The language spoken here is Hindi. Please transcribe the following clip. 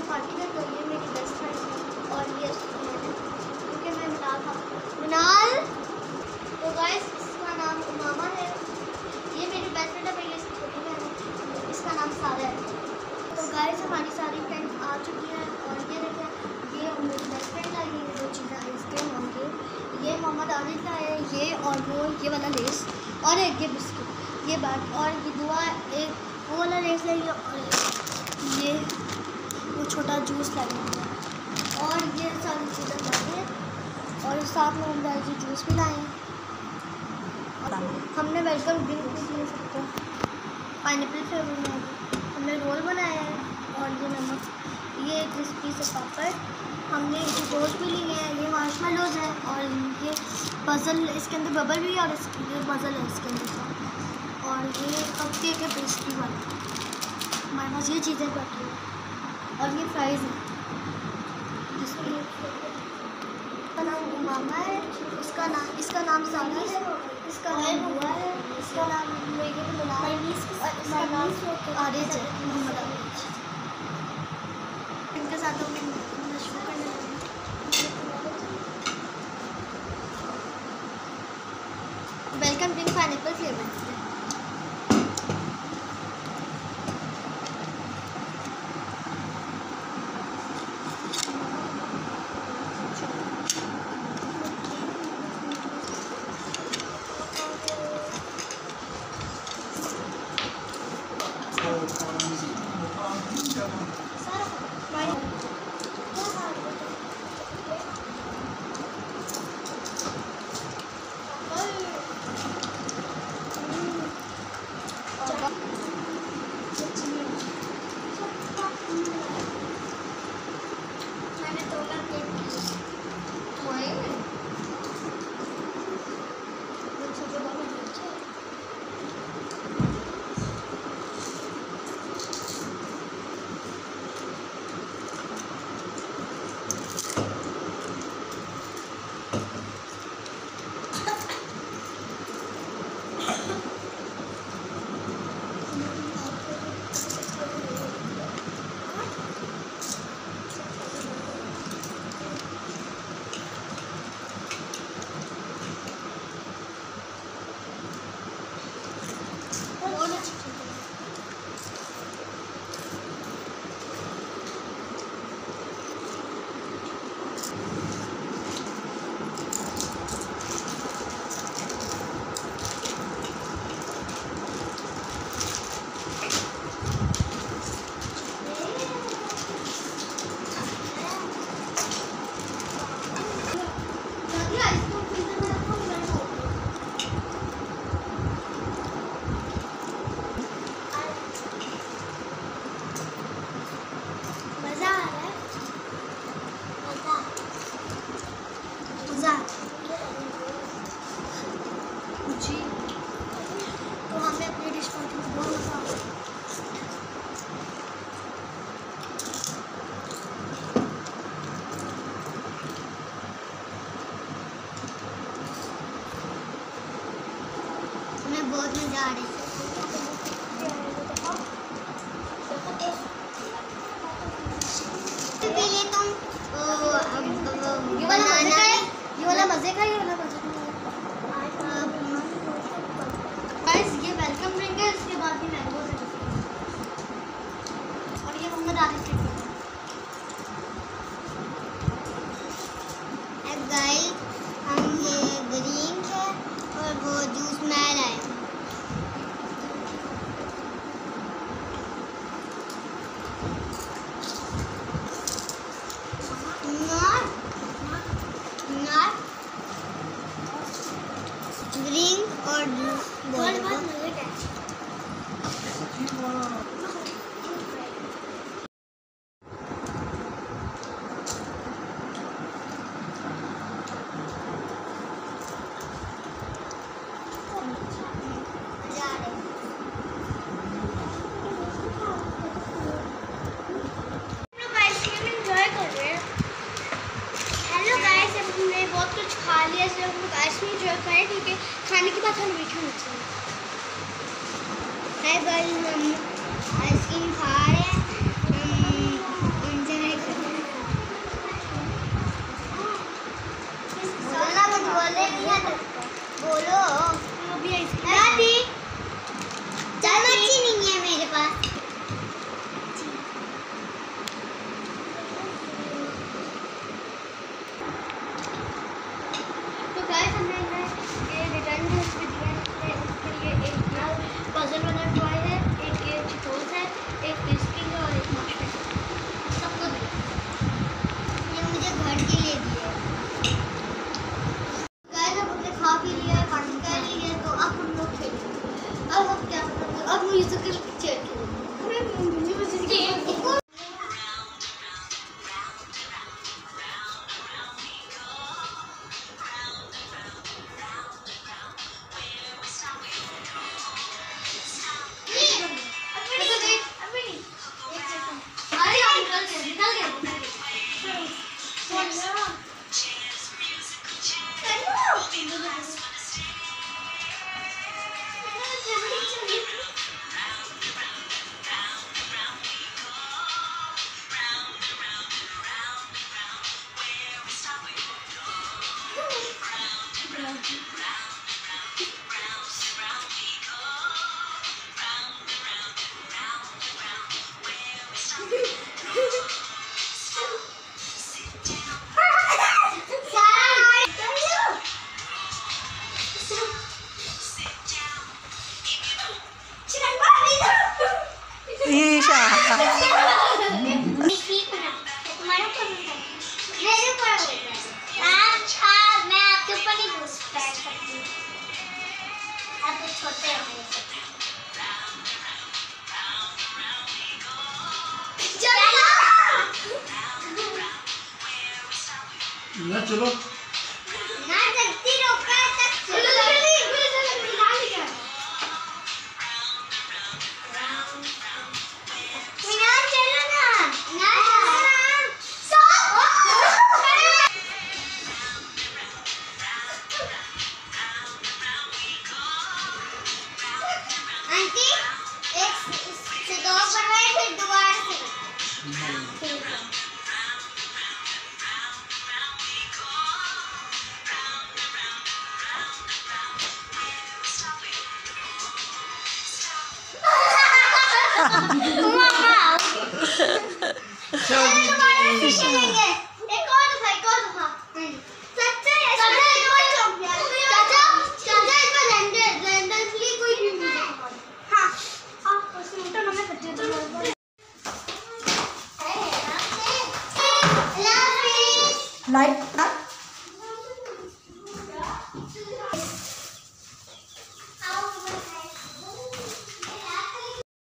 पार्टी में, तो ये मेरी बेस्ट फ्रेंड है और ये क्योंकि मैं मिनाल था मिनाल। तो गाइस इसका नाम उमामा है, ये मेरी बेस्ट फ्रेंड है, मेरी इसकी छोटी बहन है, इसका नाम सारा है। तो गाइस हमारी सारी फ्रेंड्स आ चुकी हैं और ये देखें ये मेरी बेस्ट फ्रेंड है, ये जो चीज़ें आइसक्रीम होंगे, ये मोहम्मद आदिल का है, ये और वो ये वाला लेस और एक ये बिस्किट, ये बात और ये दुआ एक वो वाला लेस लेंगे और ये वो छोटा जूस लगेगा और ये सारी चीज़ें लाएंगे और साथ में हम ये जूस भी लाएंगे। हमने वेलकम ड्रिंक भी ले सकते हैं पाइनएप्पल फ्लेवर में, हमने रोल बनाया है और ये नमक, ये क्रिस्पी से पापड़, हमने टोस्ट भी लिए हैं, ये मार्शमेलोज है और ये पज़ल, इसके अंदर बबल भी है और ये पज़ल है इसके अंदर का, और ये कप केक है पेस्ट्री वाला। हमारे पास ये चीज़ें बैठी हैं और ये फ्राइज़ है जिसका नाम उमामा है, इसका नाम सानी है, इसका नाम हुआ है, इसका नाम मिनाल और इसका नाम आरिज है, मोहम्मद आरिज। इनके साथ हम शुरू करने लगे। Welcome drink pineapple flavour. बहुत मजा आ रही है। पहले तुम ये वाला मजे का गाइस, ये वेलकम ड्रिंक है, इसके बाद ही मैंगो है और ये मोहम्मद आरिज के गाइस, हम ये ड्रिंक है और वो जूस मैं लाया। ड्रिंक और जूस बहुत मजे का है। बहुत कुछ खा लिया, इसलिए हम लोग आइसक्रीम एंजॉय करें क्योंकि खाने के बाद हमें मीठा नहीं चाहिए। है गाइस, हम आइसक्रीम खा रहे हैं, हम ना चलो ना जल्दी रोका तक चलो जल्दी मिला लिया मिला चलो ना ना स्टॉप आंटी एक से दो बनवाए फिर दोबारा से ठीक है लाइट